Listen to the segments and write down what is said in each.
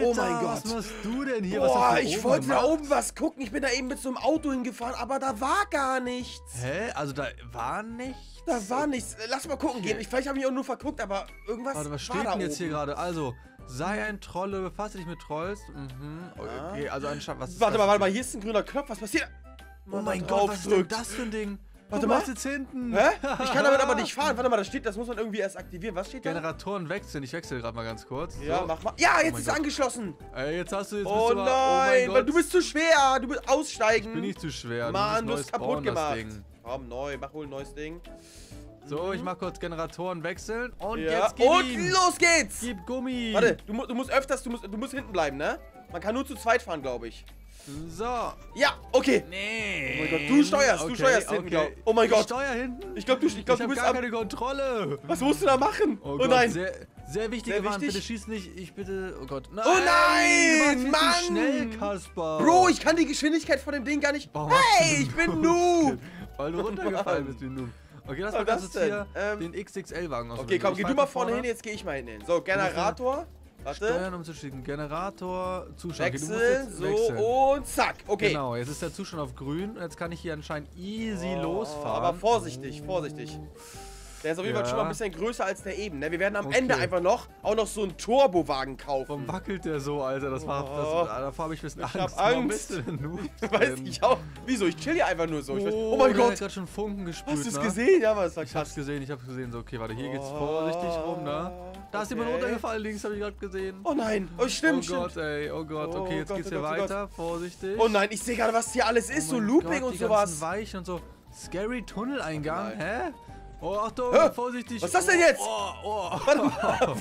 oh mein Gott. Was machst du denn hier? Boah, ich wollte da oben was gucken. Ich bin da eben mit so einem Auto hingefahren, aber da war gar nichts. Hä? Also da war nichts? Da war nichts. Lass mal gucken gehen. Vielleicht habe ich auch nur verguckt, aber irgendwas Warte, was war steht da denn jetzt oben. hier gerade? Also, sei ein Trolle, befasse dich mit Trolls. Mhm. Okay, also anscheinend, was ist Warte das? mal, hier ist ein grüner Knopf. Was passiert? Oh mein Gott, was ist denn das für ein Ding? Warte Guck mal. was jetzt hinten. Hä? Ich kann damit aber nicht fahren. Warte mal, das muss man irgendwie erst aktivieren. Was steht da? Generatoren wechseln. Ich wechsle gerade mal ganz kurz. Ja, So. mach mal. Ja, jetzt mein ist er Gott. angeschlossen. Ey, jetzt hast du jetzt Oh bist du aber, nein, oh weil du bist zu schwer. Du musst aussteigen. Ich bin nicht zu schwer. Mann, du musst hast neu kaputt spawnen, das gemacht. Ding. Komm, neu. Mach wohl ein neues Ding. So, ich mach kurz Generatoren wechseln und Ja. jetzt gib Und ihm. los geht's. Gib Gummi. Warte, du musst öfters, du musst hinten bleiben, ne? Man kann nur zu zweit fahren, glaube ich. So. Ja, okay. Nee. Oh mein Gott, du steuerst hinten, glaub. Oh mein Gott. Ich steuer hinten? Ich glaube, du Ich hab bist gar keine Kontrolle. Was musst du da machen? Oh, Oh, Gott, nein. Sehr wichtige Sehr Warnung. wichtig. Bitte schieß nicht. Ich bitte. Oh Gott. Nein. Oh nein, du warst Mann. viel zu schnell, Kasper. Bro, ich kann die Geschwindigkeit von dem Ding gar nicht. Warum hast du Hey, denn ich bin so Noob. Weil du runtergefallen bist wie ein Noob. Okay, lass mal Was ganz das kurz hier denn? den XXL-Wagen aus. Okay, komm, geh du mal vorne hin, jetzt gehe ich mal hinten hin. So, Generator. Warte. Steuern umzuschicken. Generator, Zustand. Okay, du musst Wechseln, jetzt so wechseln. und zack. Okay. Genau, jetzt ist der Zustand auf grün. Jetzt kann ich hier anscheinend easy losfahren. Aber vorsichtig, vorsichtig. Der ist auf jeden Fall Ja. schon mal ein bisschen größer als der eben, ne? Wir werden am Okay. Ende einfach noch so einen Turbowagen kaufen. Warum wackelt der so, Alter? Davor habe ich ein bisschen Ich Angst. hab Warum Angst. bist du denn Noob Weiß drin? ich auch. Wieso? Ich chill hier einfach nur so. Oh der mein hat Gott. gerade schon Funken gesprüht, Hast du es ne? gesehen? Ja, aber es war Ich hab's krass. gesehen, So, okay, warte, hier geht's vorsichtig rum, ne? Da ist jemand Okay. runtergefallen, links, habe ich gerade gesehen. Oh nein. Oh, stimmt, Oh Gott, stimmt. ey, oh Gott. Oh Okay, jetzt Gott, geht's oh hier Gott, oh weiter. Vorsichtig. Oh nein, ich sehe gerade, was hier alles ist. So mein Looping Gott, und die sowas. ganzen Weichen und so. Scary Tunneleingang, Nein. hä? Oh, Achtung, Hä? vorsichtig. Was ist das denn jetzt? Oh. Warte mal.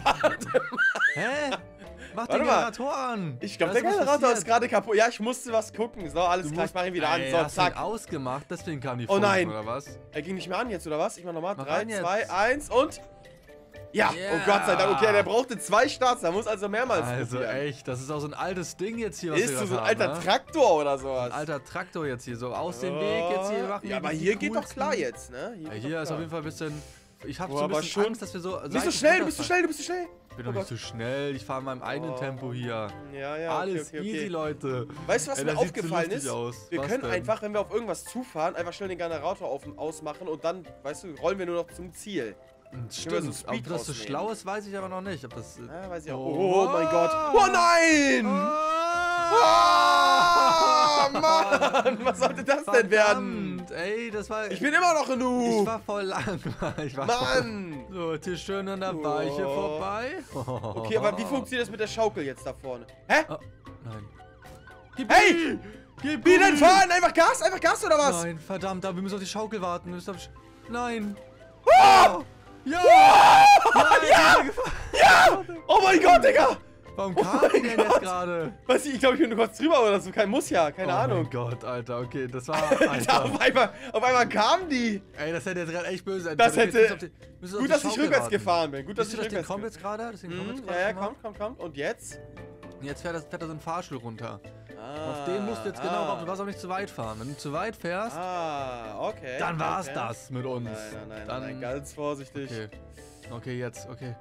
Hä? Mach Warte den mal. Generator an. Ich glaube, Was der ist Generator ist passiert? gerade kaputt. Ja, ich musste was gucken. So, alles Du klar, ich mache ihn wieder an. Ey, So, hast du ihn zack. ausgemacht, deswegen kam die Oh nein. oder was? Er ging nicht mehr an jetzt, oder was? Ich mach nochmal. Mach 3, an jetzt. 2, 1 und... Ja, Yeah. oh Gott sei Dank. Okay, der brauchte 2 Starts. Da muss also mehrmals Also probieren. echt, das ist auch so ein altes Ding jetzt hier, was wir Ist so gerade ein alter haben, ne? Traktor oder sowas. Ein alter Traktor jetzt hier, so aus dem Weg jetzt hier machen. Ja, wir aber die hier geht doch coolsten- klar jetzt, ne? Ja, geht hier doch ist klar. auf jeden Fall ein bisschen... Ich habe Boah, so ein aber bisschen schon- Angst, dass wir so... Nicht so schnell, du bist zu schnell, du bist zu schnell. Ich bin Oh doch nicht Gott. so schnell, ich fahre in meinem eigenen Oh. Tempo hier. Ja, ja, Alles easy, Leute. Weißt du, was Ey, mir das sieht so aufgefallen lustig ist? aus. Wir Was können denn? einfach, wenn wir auf irgendwas zufahren, einfach schnell den Generator ausmachen und dann, weißt du, rollen wir nur noch zum Ziel. Stimmt, so ob Speed das so rausnehmen. schlau ist, weiß ich aber noch nicht. Ob das... Ja, weiß ich auch. Oh. Oh mein Gott. Oh nein! Ah, Mann! Was sollte das denn werden? Verdammt, ey, das war... Ich bin immer noch ein Ich Noob! war voll lang. Ich war Mann! So, jetzt hier schön an der Weiche Oh. vorbei. Okay, aber wie funktioniert das mit der Schaukel jetzt da vorne? Hä? Oh, nein. Gib Hey! Gummi! Gib Wie denn Gummi! fahren? Einfach Gas oder was? Nein, verdammt, aber wir müssen auf die Schaukel warten. Wir müssen auf Nein. Ah! Ja! Ja! Ja! Oh mein Gott, Digga! Warum Oh kam mein die denn Gott. jetzt gerade? Weiß ich glaube, ich bin nur kurz drüber oder so. Kein Muss ja, keine Oh Ahnung. mein Gott, Alter, okay, das war... Alter, Alter. auf einmal kamen die. Ey, das hätte jetzt gerade echt böse sein Das können. hätte- Wir müssen auf die Gut, dass ich Schaukel rückwärts warten. gefahren bin. Gut, dass Siehst ich du, das Ding rückwärts kommt jetzt gerade? Das Ding kommt jetzt gerade Ja, schon mal? kommt. Und jetzt? Jetzt fährt da so ein Fahrstuhl runter. Ah, Auf den musst du jetzt genau warten. Du darfst auch nicht zu weit fahren. Wenn du zu weit fährst, Okay. dann war's okay. das mit uns. Nein, Dann- ganz vorsichtig. Okay. Okay, jetzt, okay.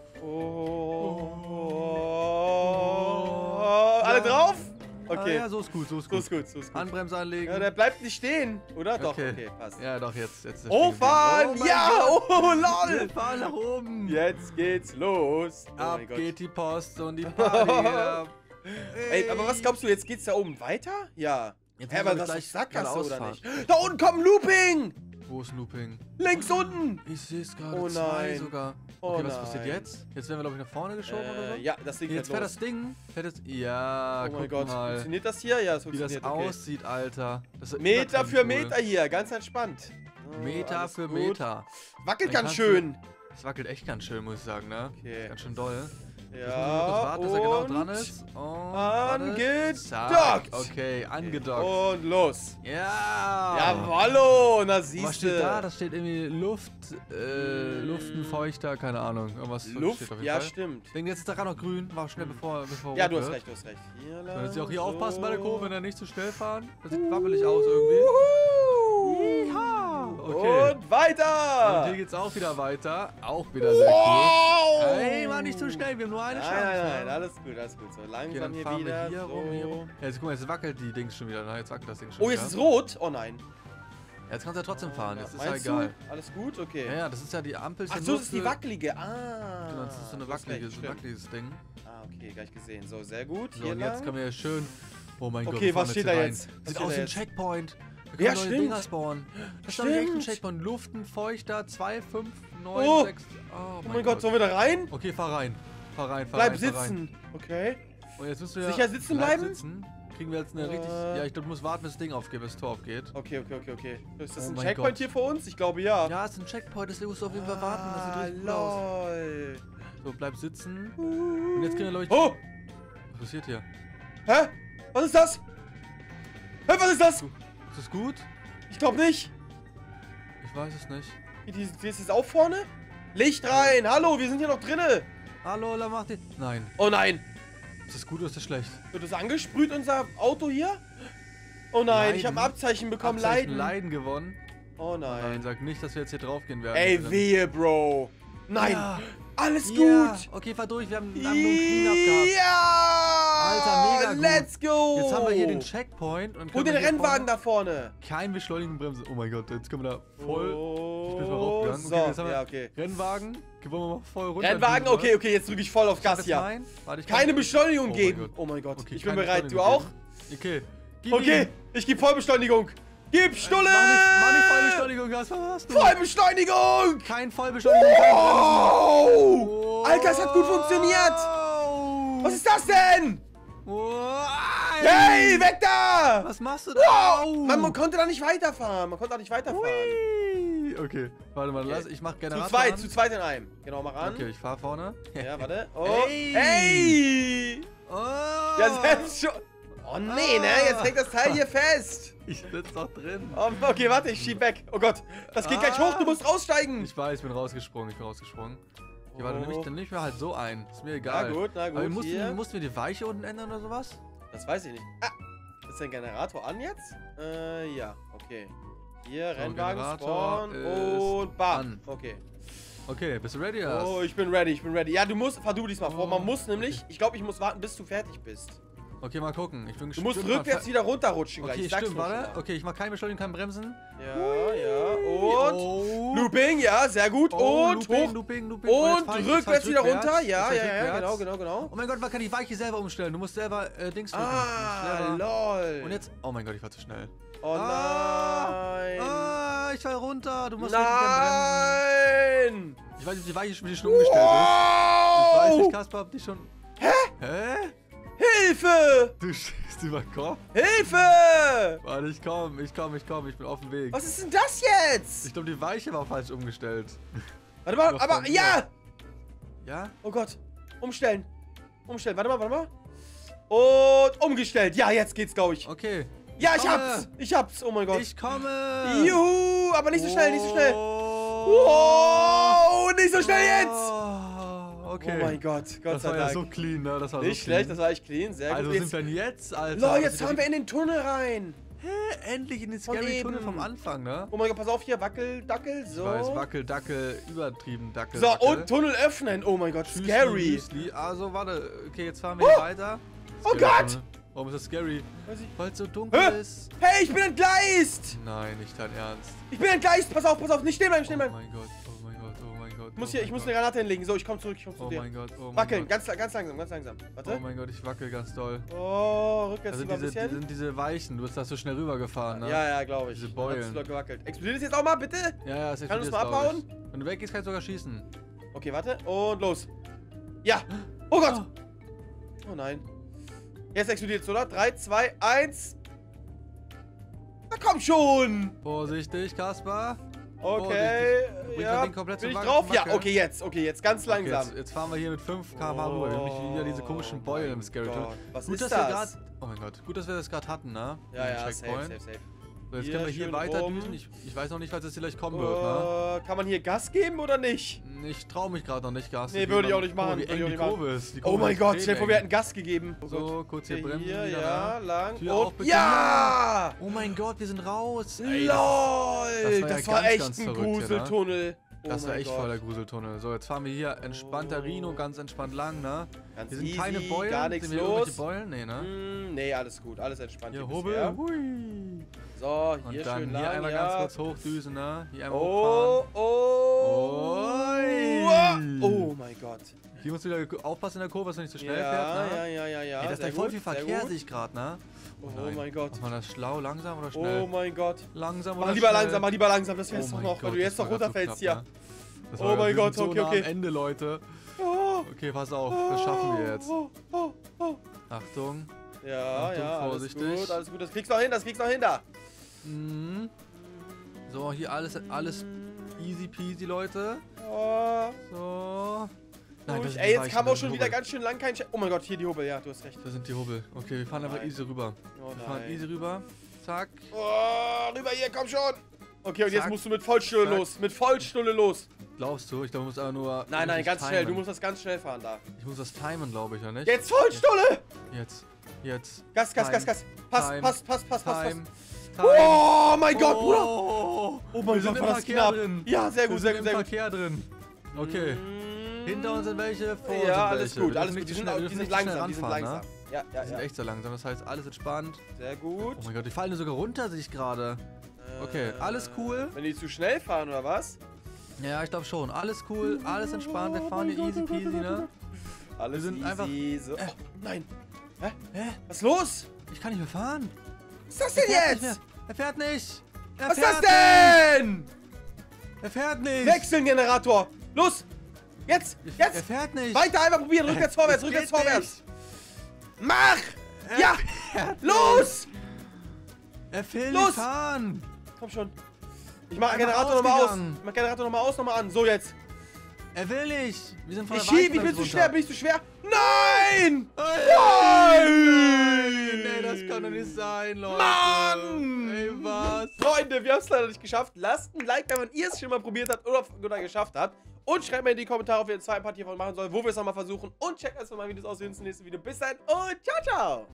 Oh. Alle drauf? Okay. Ah, ja, so ist gut, so ist So gut. ist gut, so ist gut. Handbremse anlegen. Ja, der bleibt nicht stehen, oder? Doch, Okay. okay, passt. Ja, doch, jetzt. Ist der Hochfahren! Spiegel. Ja! Oh Oh, mein Gott. lol! Wir fahren nach oben. Jetzt geht's los. Oh Ab mein Gott. geht die Post und die Party geht ab. Ey, aber was glaubst du, jetzt geht's da oben weiter? Ja. Jetzt Hä, müssen wir aber das gleich ist Sackgasse, oder geradeaus nicht? Da unten kommt ein Looping! Wo ist Looping? Links unten! Ich sehe es gerade. Oh Zwei nein. sogar. Oh Okay, was passiert nein. jetzt? Jetzt werden wir, glaube ich, nach vorne geschoben oder so? Ja, das Ding Jetzt fährt fährt los. das Ding. Fährt das, ja, Oh mein guck Gott, mal. funktioniert das hier? Ja, das Wie das funktioniert, okay. aussieht, Alter. Das ist Meter übertrieben für cool. Meter hier, ganz entspannt. Oh, Meter alles für gut. Meter. Wackelt Dann ganz kannst du- schön. Das wackelt echt ganz schön, muss ich sagen, ne? Okay. Ganz schön doll. Jetzt müssen wir Ja, kurz warten, bis er genau und dran ist. Und warte. angedockt. Zack. Okay, angedockt. Und los. Ja. Jawollo, na Was siehst steht da? du. Das steht irgendwie Luftenfeuchter, keine Ahnung. Irgendwas Luft, steht auf jeden ja Fall. stimmt. Ich denke, jetzt ist der Rand noch grün. Mach schnell, bevor Ja, rot du hast wird. recht, du hast recht. Hier So, jetzt auch hier lang, aufpassen bei der so. Kurve, wenn er nicht zu schnell fahren. Das sieht wabbelig aus irgendwie. Wuhu. Yeehaw. Okay. Und weiter. Und hier geht's auch wieder weiter. Auch wieder sehr cool. Wow. Ey, mach nicht zu zu schnell, wir haben nur eine Nein, Chance. nein, ne? alles gut, alles gut. So, Okay, langsam dann hier fahren wieder. wir hier so. rum, hier rum. Ja, jetzt guck mal, jetzt wackelt die Dings schon wieder. Na, jetzt wackelt das Ding schon Oh, wieder. jetzt ist es rot? Oh nein. Ja, jetzt kannst du ja trotzdem fahren, jetzt ist ja Meinst egal. du? Alles gut? Okay. Ja, ja, das ist ja die Ampel. Ach ja so, nur das ist die für- wackelige. Ah. Genau, das ist so eine du hast wackelige, recht, so ein stimmt. wackeliges Ding. Ah, okay, gleich gesehen. So, sehr gut. So, Hier und jetzt lang. können wir hier schön... Oh mein Gott, Okay, wir fahren was steht jetzt hier da rein. jetzt? Was Sieht steht aus da wie ein jetzt? Checkpoint. Wir können Ja, neue stimmt. Dinger spawnen. Das ist doch nicht echt ein Stimmt. Checkpoint. Luften, feuchter, 2, 5, 9, Oh. 6... Oh mein Gott, sollen wir da rein? Okay, fahr rein. Fahr rein, fahr Bleib rein, fahr rein. sitzen. Okay. Und jetzt müssen wir... Sicher sitzen Bleib bleiben? Sitzen. Kriegen wir jetzt eine richtig... Ja, ich glaube, du musst warten, bis das Ding aufgeht, bis das Tor aufgeht. Okay. Ist das Oh ein mein Checkpoint Gott. hier für uns? Ich glaube ja. Ja, es ist ein Checkpoint, deswegen musst du auf jeden Fall warten. Das sieht richtig cool aus. lol. So, bleib sitzen. Und jetzt können wir, glaube ich... Oh! Was passiert hier? Hä? Was ist das? Hä, was ist das? Ist das gut? Ich glaube nicht. Ich weiß es nicht. Die ist jetzt auch vorne? Licht rein! Hallo, wir sind hier noch drinne! Hallo, la mach die... Nein. Oh nein! Ist das gut oder ist das schlecht? Wird das angesprüht, unser Auto hier? Oh nein, ich habe ein Abzeichen bekommen, Abzeichen Leiden. Leiden gewonnen. Oh Nein, nein. sag nicht, dass wir jetzt hier drauf gehen werden. Ey, Dann- wehe, Bro. Nein, Ja. alles Ja. gut. Okay, fahr durch, wir haben nur einen Clean-Up gehabt. Ja! Alter, mega gut. Let's go! Jetzt haben wir hier den Checkpoint. Und Hol können den wir hier Rennwagen vorne da vorne. Kein Beschleunigen, Bremse. Oh mein Gott, jetzt können wir da voll... Oh, Ich bin mal raufgegangen. so, Okay, jetzt haben wir ja, okay. Rennwagen. Wollen wir mal voll runter. Rennwagen, okay, jetzt drücke ich voll auf Gas hier. Nein. Warte, ich Keine kann- Beschleunigung Oh mein geben. Gott. Oh mein Gott, Okay, ich bin keine bereit. Du Beschleunigung auch? geben. Okay. Gib Okay, ihm. ich gebe Vollbeschleunigung. Gib Stulle! Mach nicht Vollbeschleunigung, Gas, was hast du? Vollbeschleunigung! Kein Vollbeschleunigung, kein Oh! Alter, es hat gut funktioniert! Wow. Was ist das denn? Wow. Hey, weg da! Was machst du da? Wow! Au. Man konnte da nicht weiterfahren. Hui. Okay, warte mal, Okay. lass, ich mach Zu Generator zweit, an. zu zweit in einem. Genau, mach an. Okay, ich fahr vorne. Ja, warte. Oh. Hey. Hey! Oh. Ja, selbst schon. Oh nee, ne? Jetzt hängt das Teil hier fest. Ich sitz doch drin. Oh, okay, warte, ich schieb weg. Oh Gott, das geht gleich hoch, du musst raussteigen. Ich weiß, ich bin rausgesprungen, Okay, warte, dann nehm ich mir halt so ein. Ist mir egal. Na gut, Aber wir hier. mussten wir die Weiche unten ändern oder sowas? Das weiß ich nicht. Ah, ist dein Generator an jetzt? Ja, okay. Hier, So, Rennwagen Generator spawn ist und bam. an. Okay. Okay, bist du ready? Oh, ich bin ready, Ja, fahr du diesmal vor. Man Oh, muss nämlich, ich glaube, ich muss warten, bis du fertig bist. Okay, mal gucken. Ich bin Du gespannt. musst rückwärts wieder runterrutschen gleich. Okay, ich sag's stimmt, nur schon warte. mal. Okay, ich mach keine Beschleunigung, kein Bremsen. Ja, und Oh. Looping, ja, sehr gut. Oh, Und Looping, hoch. Looping. Und jetzt fahr ich rückwärts wieder rückwärts. runter. Ja, Jetzt fahr ich genau, rückwärts. genau. Oh mein Gott, man kann die Weiche selber umstellen. Du musst selber Dings drücken. Ah, Selber. lol. Und jetzt. Oh mein Gott, ich war zu schnell. Oh Ah. nein. Ah, ich fall runter. Du musst wirklich dann bremsen. Nein. Ich weiß nicht, ob die Weiche schon umgestellt ist. Ich weiß nicht, Wow. Kasper, ob die schon. Hä? Hilfe! Du schießt über den Kopf. Hilfe! Warte, ich komm. Ich bin auf dem Weg. Was ist denn das jetzt? Ich glaube, die Weiche war falsch umgestellt. Warte mal, Doch, aber von mir. ja! Ja? Oh Gott. Umstellen. Warte mal. Und umgestellt. Ja, jetzt geht's, glaube ich. Okay. Ja, ich komme. hab's. Oh mein Gott. Ich komme. Juhu, aber nicht so schnell, Oh. Wow, nicht so schnell jetzt. Oh, okay. Oh mein Gott, Gott Das sei war ja Dank. so clean, ne? Das war Nicht so schlecht, clean. das war echt clean. Sehr Also gut. sind Jetzt, wir denn jetzt, Alter? Lol, Das jetzt ist ja fahren wir in den Tunnel rein. endlich in den Von Scary Tunnel eben. vom Anfang, ne? Oh mein Gott, pass auf hier, Wackel, Dackel, so. Ich weiß, Wackel, Dackel, übertrieben Dackel. So, Wackel. und Tunnel öffnen. Oh mein Gott, Müsli, scary. Müsli. Also, warte. Okay, jetzt fahren wir hier weiter. Oh Scary Gott! Tunnel. Warum ist das scary? Weiß ich- Weil es so dunkel Hä? ist. Hey, ich bin entgleist. Nein, nicht dein Ernst. Ich bin entgleist. Pass auf, nicht stehen bleiben, Oh mein Gott, oh mein Gott, oh mein Gott. Ich muss eine Granate hinlegen. So, ich komm zurück, zu Oh dir. mein Gott, oh mein Wackeln, Gott. ganz langsam. Warte. Oh mein Gott, ich wackel ganz doll. Oh, rückwärts Also lieber ein die bisschen. sind diese Weichen, du bist da so schnell rübergefahren, ne? Ja, glaube ich. Diese Beulen. Hat's gewackelt. Explodiert es jetzt auch mal, bitte? Ja, es Kann uns explodiert, mal glaub abhauen? ich. Wenn du weggehst, kannst du sogar schießen. Okay, warte. Und los. Ja. Oh Gott. Oh nein. Jetzt explodiert es, oder? 3, 2, 1. Na komm schon. Vorsichtig, Kaspar. Okay. Bringt Ja. man den komplett Bin ich zum drauf? Ja, Wackeln? okay, jetzt ganz Okay, langsam. jetzt fahren wir hier mit 5 km/h rüber. Wir haben nicht wieder diese komischen Beulen im Scary Tunnel. Gott, was Gut, ist dass das? wir gerade. Oh mein Gott, gut, dass wir das gerade hatten, ne? Ja, Den ja, Checkpoint. safe. So, jetzt Hier können wir hier schön weiter rum. düsen. Ich weiß noch nicht, was jetzt hier gleich kommen wird, ne? Kann man hier Gas geben oder nicht? Ich traue mich gerade noch nicht, Gas. Nee, würde ich auch nicht machen, Wie würde ich eng auch die nicht machen. Kurve ist. Die Oh Kurve mein ist Gott, extrem stell dir vor, wir eng. hätten Gas gegeben. Oh Gott. So, kurz hier Hier, bremsen. hier, wieder, ja, ne? lang. Tür auf, Und bitte. ja! Oh mein Gott, wir sind raus. Ey, LOL! das war ja Das war ganz, echt ganz ein verrückt hier, ne? Gruseltunnel. Das war mein echt Gott. voll der Gruseltunnel. So, jetzt fahren wir hier entspannter Rino, ganz entspannt lang, ne? Ganz Hier sind easy, keine Beulen. gar nichts Sind hier irgendwelche los. Beulen? Nee, ne? Nee, alles gut, alles entspannt Hier, hier Hubbel. bisher. Hui. So, hier Und dann schön hier lang, einmal ja. ganz kurz hochdüsen, ne? Hier einmal Oh, hochfahren. oh mein Gott. Hier musst du wieder aufpassen in der Kurve, dass du nicht zu schnell Ja, fährst, ne? ja. Ey, das ist sehr ja voll gut, viel sehr Verkehr, gut. sehe ich gerade, ne? Oh nein. mein Gott. Macht man das schlau, langsam oder schnell? Oh mein Gott. Langsam Mach oder lieber schnell? langsam, mach lieber langsam. Das wär's Oh doch mein noch, wenn Gott, du jetzt das noch war grad runterfällst so hier. knapp, ne? Das Oh war- mein wir Gott, sind so okay, nah okay. am Ende, Leute. Oh, Okay, pass auf, das schaffen wir jetzt. oh. Achtung. Ja, Achtung, ja, alles vorsichtig. gut, alles gut. Das kriegst du noch hin, das kriegst du noch hin da. Mhm. So, hier alles easy peasy, Leute. Oh. So. Nein, das sind die Ey, jetzt Weichen, kam das auch sind schon die wieder Hubbel. ganz schön lang kein Oh mein Gott, hier die Hubbel, ja, du hast recht. Das sind die Hubbel. Okay, wir fahren einfach Nein. easy rüber. Oh Wir fahren nein. easy rüber. Zack. Oh, rüber hier, komm schon. Okay, und jetzt Zack. musst du mit Vollstulle Zack. los. Mit Vollstulle los. Glaubst du? Ich glaube, ich muss aber nur... Nein, nein, ich muss ganz das schnell. Du timen. musst das ganz schnell fahren da. Ich muss das timen, glaube ich, ja nicht? Jetzt Vollstulle! Jetzt. Jetzt. Gas. Time. Pass. Time. Oh mein Gott, Bruder! Oh, Oh mein wir sind Gott, im war das Verkehr knapp. drin. Ja, sehr Wir gut, sind sehr gut, im sehr gut. Verkehr drin. Okay. Hinter uns sind welche, vor uns Ja, sind alles welche. gut, Wir alles dürfen gut. nicht Die zu schnell- wir sind dürfen nicht zu langsam, schnell die sind ranfahren, langsam. ne? Ja, Die sind echt so langsam, das heißt, alles entspannt. Sehr gut. Oh mein Gott, die fallen sogar runter, sehe ich gerade. Okay, alles cool. Wenn die zu schnell fahren, oder was? Ja, ich glaube schon. Alles cool, alles entspannt. Wir fahren hier easy peasy, ne? Alles sind easy. einfach- So. Oh, nein. Hä? Hä? Was ist los? Ich kann nicht mehr fahren. Was ist das Er denn fährt nicht jetzt? mehr. Er fährt nicht. Er Was ist das fährt denn? nicht. Er fährt nicht. Wechseln, Generator. Los. Jetzt. Er Jetzt. fährt nicht. Weiter einmal probieren. Rückwärts, vorwärts, Es rückwärts, geht vorwärts. Mach. Er Ja. fährt Los. Er will Los. nicht fahren. Komm schon. Ich mach Einfach Generator nochmal aus. ausgegangen. Ich mach Generator nochmal aus, nochmal an. So, jetzt. Er will nicht. Wir sind von Ich der Weichen schieb, ich bin zu runter. schwer, bin ich zu schwer? Nein! Nein! Nee, das kann doch nicht sein, Leute. Mann! Ey, was? Freunde, wir haben es leider nicht geschafft. Lasst ein Like da, wenn ihr es schon mal probiert habt oder geschafft habt. Und schreibt mir in die Kommentare, ob wir einen zweiten Part hiervon machen sollen, wo wir es nochmal versuchen. Und checkt erstmal meine Videos aus. Wir sehen uns im nächsten Video. Bis dann und ciao, ciao!